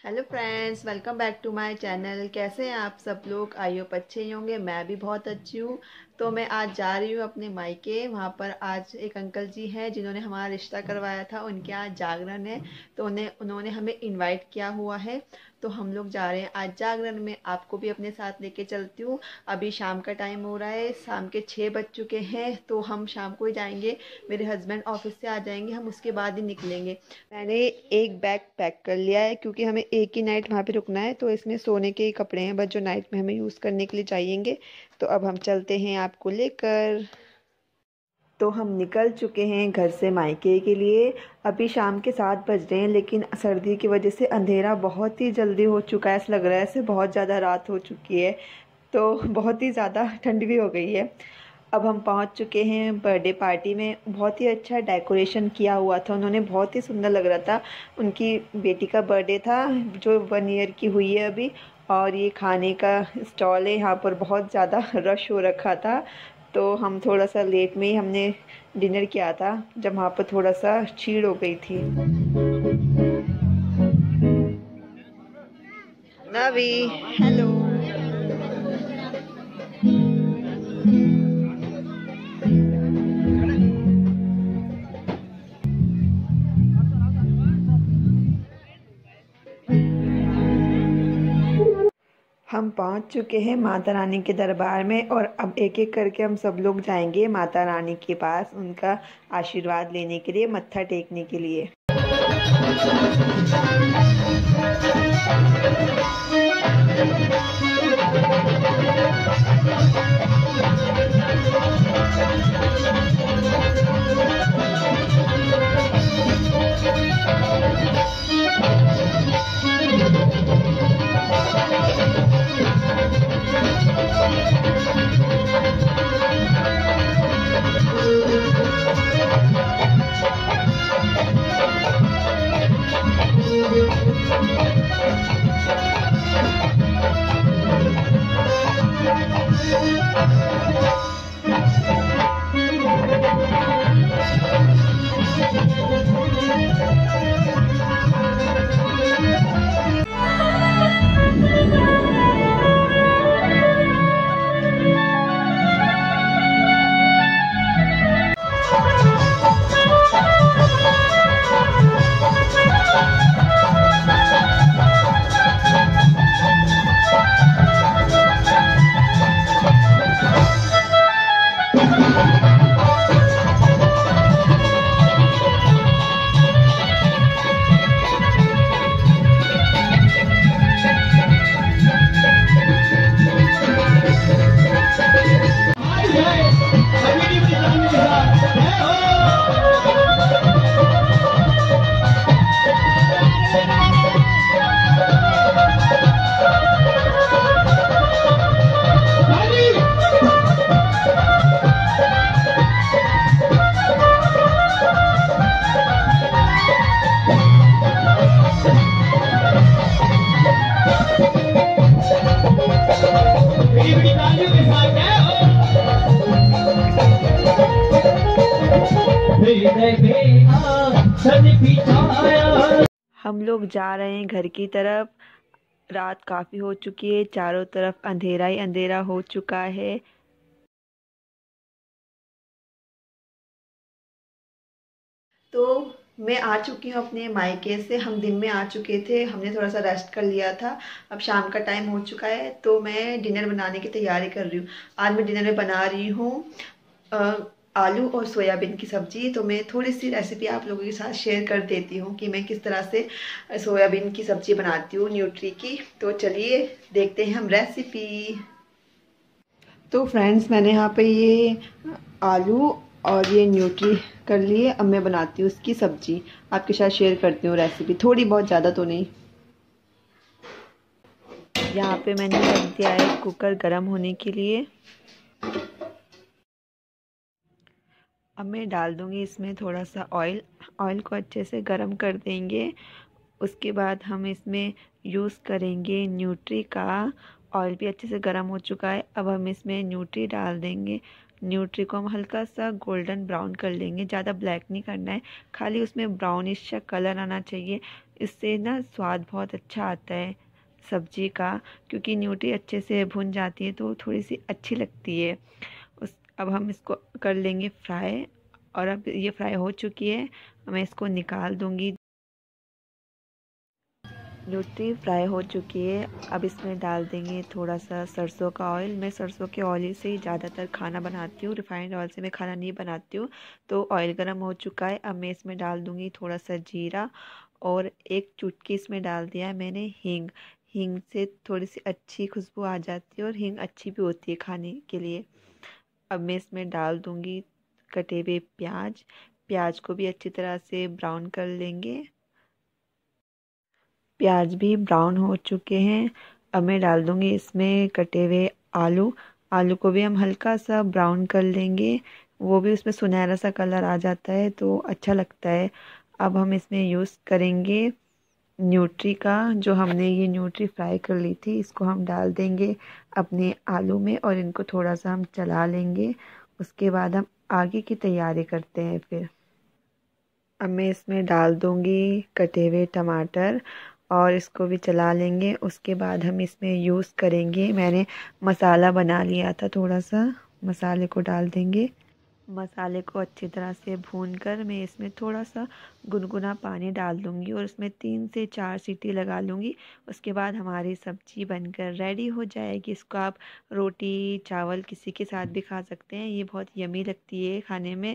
Hello friends, welcome back to my channel. कैसे हैं आप सब लोग? आई होप अच्छे ही होंगे। मैं भी बहुत अच्छी हूँ। तो मैं आज जा रही हूँ अपने मायके। वहाँ पर आज एक अंकल जी हैं जिन्होंने हमारा रिश्ता करवाया था। उनके यहाँ जागरण है, तो उन्होंने हमें इनवाइट किया हुआ है। तो हम लोग जा रहे हैं आज जागरण में। आपको भी अपने साथ लेके चलती हूँ। अभी शाम का टाइम हो रहा है, शाम के 6 बज चुके हैं। तो हम शाम को ही जाएंगे। मेरे हस्बैंड ऑफिस से आ जाएंगे, हम उसके बाद ही निकलेंगे। मैंने एक बैग पैक कर लिया है क्योंकि हमें एक ही नाइट वहाँ पे रुकना है। तो इसमें सोने के ही कपड़े हैं बस, जो नाइट में हमें यूज़ करने के लिए चाहिएंगे। तो अब हम चलते हैं आपको लेकर। तो हम निकल चुके हैं घर से मायके के लिए। अभी शाम के 7 बज रहे हैं, लेकिन सर्दी की वजह से अंधेरा बहुत ही जल्दी हो चुका है। ऐसा लग रहा है ऐसे बहुत ज़्यादा रात हो चुकी है। तो बहुत ही ज़्यादा ठंड भी हो गई है। अब हम पहुंच चुके हैं बर्थडे पार्टी में। बहुत ही अच्छा डेकोरेशन किया हुआ था उन्होंने, बहुत ही सुंदर लग रहा था। उनकी बेटी का बर्थडे था जो 1 ईयर की हुई है अभी। और ये खाने का स्टॉल है, यहाँ पर बहुत ज़्यादा रश हो रखा था। तो हम थोड़ा सा लेट में ही हमने डिनर किया था, जब वहाँ पर थोड़ा सा भीड़ हो गई थी। नवी, हेलो। हम पहुंच चुके हैं माता रानी के दरबार में, और अब एक एक करके हम सब लोग जाएंगे माता रानी के पास उनका आशीर्वाद लेने के लिए, मत्था टेकने के लिए। हम लोग जा रहे हैं घर की तरफ। रात काफ़ी हो चुकी है, चारों तरफ अंधेरा ही अंधेरा हो चुका है। तो मैं आ चुकी हूँ अपने मायके से। हम दिन में आ चुके थे, हमने थोड़ा सा रेस्ट कर लिया था। अब शाम का टाइम हो चुका है, तो मैं डिनर बनाने की तैयारी कर रही हूँ। आज मैं डिनर में बना रही हूँ आलू और सोयाबीन की सब्ज़ी। तो मैं थोड़ी सी रेसिपी आप लोगों के साथ शेयर कर देती हूँ कि मैं किस तरह से सोयाबीन की सब्ज़ी बनाती हूँ, न्यूट्री की। तो चलिए देखते हैं हम रेसिपी। तो फ्रेंड्स, मैंने यहाँ पे ये आलू और ये न्यूट्री कर लिए। अब मैं बनाती हूँ उसकी सब्ज़ी, आपके साथ शेयर करती हूँ रेसिपी, थोड़ी बहुत, ज़्यादा तो नहीं। यहाँ पे मैंने रख दिया है कुकर गरम होने के लिए। अब मैं डाल दूँगी इसमें थोड़ा सा ऑयल। ऑयल को अच्छे से गरम कर देंगे। उसके बाद हम इसमें यूज़ करेंगे न्यूट्री का। ऑयल भी अच्छे से गर्म हो चुका है। अब हम इसमें न्यूट्री डाल देंगे। न्यूट्री को हम हल्का सा गोल्डन ब्राउन कर लेंगे, ज़्यादा ब्लैक नहीं करना है, खाली उसमें ब्राउनिश सा कलर आना चाहिए। इससे ना स्वाद बहुत अच्छा आता है सब्जी का, क्योंकि न्यूट्री अच्छे से भुन जाती है तो थोड़ी सी अच्छी लगती है। अब हम इसको कर लेंगे फ्राई, और अब ये फ्राई हो चुकी है, मैं इसको निकाल दूंगी। न्यूट्री फ्राई हो चुकी है। अब इसमें डाल देंगे थोड़ा सा सरसों का ऑयल। मैं सरसों के ऑयल से ही ज़्यादातर खाना बनाती हूँ, रिफाइंड ऑयल से मैं खाना नहीं बनाती हूँ। तो ऑयल गर्म हो चुका है, अब मैं इसमें डाल दूँगी थोड़ा सा जीरा, और एक चुटकी इसमें डाल दिया है मैंने हींग। हींग से थोड़ी सी अच्छी खुशबू आ जाती है, और हींग अच्छी भी होती है खाने के लिए। अब मैं इसमें डाल दूँगी कटे हुए प्याज। प्याज को भी अच्छी तरह से ब्राउन कर लेंगे। प्याज भी ब्राउन हो चुके हैं। अब मैं डाल दूँगी इसमें कटे हुए आलू। आलू को भी हम हल्का सा ब्राउन कर लेंगे, वो भी उसमें सुनहरा सा कलर आ जाता है तो अच्छा लगता है। अब हम इसमें यूज़ करेंगे न्यूट्री का, जो हमने ये न्यूट्री फ्राई कर ली थी, इसको हम डाल देंगे अपने आलू में, और इनको थोड़ा सा हम चला लेंगे। उसके बाद हम आगे की तैयारी करते हैं फिर। अब मैं इसमें डाल दूँगी कटे हुए टमाटर, और इसको भी चला लेंगे। उसके बाद हम इसमें यूज़ करेंगे, मैंने मसाला बना लिया था थोड़ा सा, मसाले को डाल देंगे। मसाले को अच्छी तरह से भून कर मैं इसमें थोड़ा सा गुनगुना पानी डाल दूँगी, और उसमें 3 से 4 सीटी लगा लूँगी। उसके बाद हमारी सब्ज़ी बनकर रेडी हो जाएगी। इसको आप रोटी चावल किसी के साथ भी खा सकते हैं, ये बहुत यमी लगती है खाने में।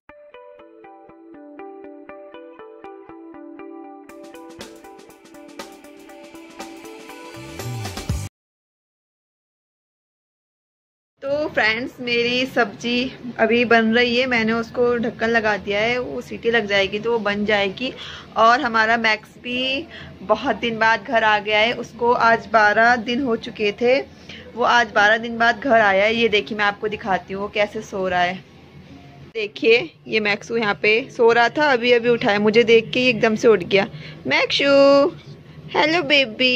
तो फ्रेंड्स, मेरी सब्जी अभी बन रही है, मैंने उसको ढक्कन लगा दिया है, वो सीटी लग जाएगी तो वो बन जाएगी। और हमारा मैक्स भी बहुत दिन बाद घर आ गया है, उसको आज 12 दिन हो चुके थे, वो आज 12 दिन बाद घर आया है। ये देखिए, मैं आपको दिखाती हूँ वो कैसे सो रहा है। देखिए, ये मैक्सू यहाँ पे सो रहा था, अभी अभी उठाया, मुझे देख के ही एकदम से उठ गया। मैक्सू, हेलो बेबी।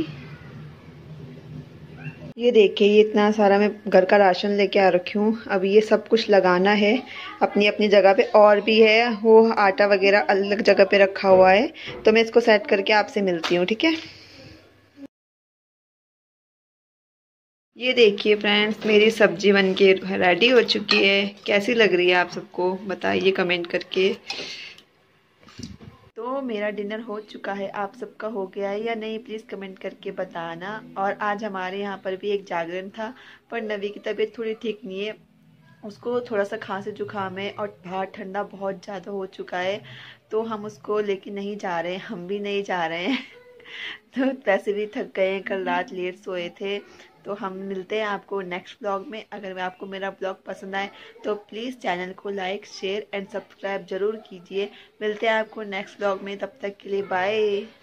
ये देखिए, ये इतना सारा मैं घर का राशन लेके आ रखी हूँ। अब ये सब कुछ लगाना है अपनी अपनी जगह पे, और भी है वो आटा वगैरह अलग जगह पे रखा हुआ है, तो मैं इसको सेट करके आपसे मिलती हूँ, ठीक है। ये देखिए फ्रेंड्स, मेरी सब्जी बनके रेडी हो चुकी है। कैसी लग रही है आप सबको बताइए कमेंट करके। तो मेरा डिनर हो चुका है, आप सबका हो गया है या नहीं प्लीज़ कमेंट करके बताना। और आज हमारे यहाँ पर भी एक जागरण था, पर नवी की तबीयत थोड़ी ठीक नहीं है, उसको थोड़ा सा खांसी जुकाम है, और बाहर ठंडा बहुत ज़्यादा हो चुका है, तो हम उसको लेके नहीं जा रहे हैं, हम भी नहीं जा रहे हैं। तो वैसे भी थक गए हैं, कल रात लेट सोए थे। तो हम मिलते हैं आपको नेक्स्ट ब्लॉग में। अगर आपको मेरा ब्लॉग पसंद आए तो प्लीज़ चैनल को लाइक शेयर एंड सब्सक्राइब ज़रूर कीजिए। मिलते हैं आपको नेक्स्ट ब्लॉग में, तब तक के लिए बाय।